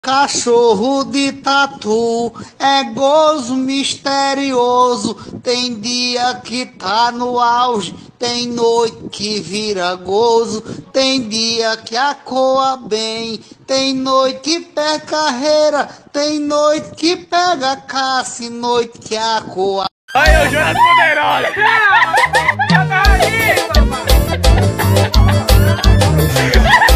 Cachorro de tatu é gozo misterioso. Tem dia que tá no auge, tem noite que vira gozo. Tem dia que acoa bem, tem noite que pega carreira, tem noite que pega caça e noite que acoa. Aí, o Jonas Poderosa! Tá aí, papai!